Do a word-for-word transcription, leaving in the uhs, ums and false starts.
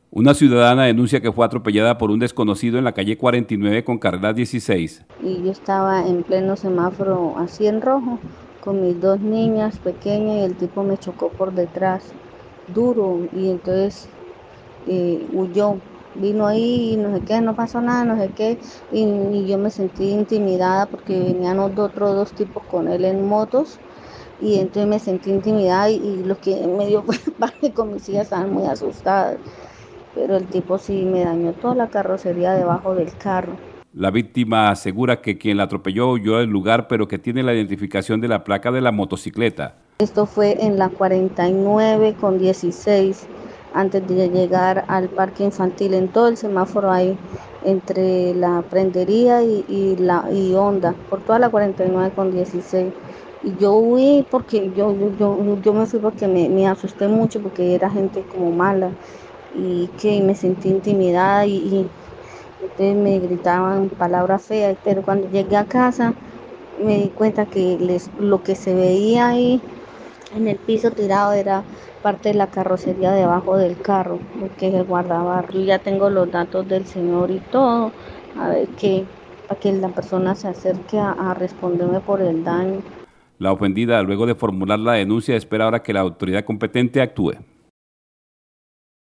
Una ciudadana denuncia que fue atropellada por un desconocido en la calle cuarenta y nueve con carrera dieciséis. Y yo estaba en pleno semáforo así en rojo con mis dos niñas pequeñas y el tipo me chocó por detrás duro y entonces eh, huyó. Vino ahí y no sé qué, no pasó nada, no sé qué, y, y yo me sentí intimidada porque venían otros dos tipos con él en motos y entonces me sentí intimidada y, y los que me dio parte con mis hijas estaban muy asustadas, pero el tipo sí me dañó toda la carrocería debajo del carro. La víctima asegura que quien la atropelló huyó del lugar, pero que tiene la identificación de la placa de la motocicleta. Esto fue en la cuarenta y nueve con dieciséis, antes de llegar al parque infantil, en todo el semáforo ahí, entre la prendería y, y la y Honda, por toda la cuarenta y nueve con dieciséis. Y yo huí porque yo, yo, yo, yo me fui porque me, me asusté mucho porque era gente como mala y que me sentí intimidada y, y entonces me gritaban palabras feas, pero cuando llegué a casa me di cuenta que les, lo que se veía ahí en el piso tirado era parte de la carrocería debajo del carro, lo que es el guardabarro. Yo ya tengo los datos del señor y todo, a ver qué, para que la persona se acerque a, a responderme por el daño. La ofendida, luego de formular la denuncia, espera ahora que la autoridad competente actúe.